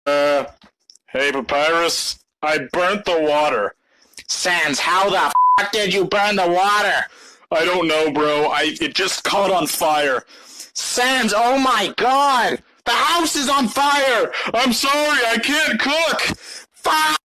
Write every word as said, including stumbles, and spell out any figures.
Uh, hey, Papyrus, I burnt the water. Sans, how the f*** did you burn the water? I don't know, bro. I it just caught on fire. Sans, oh my god! The house is on fire! I'm sorry, I can't cook. Fuck!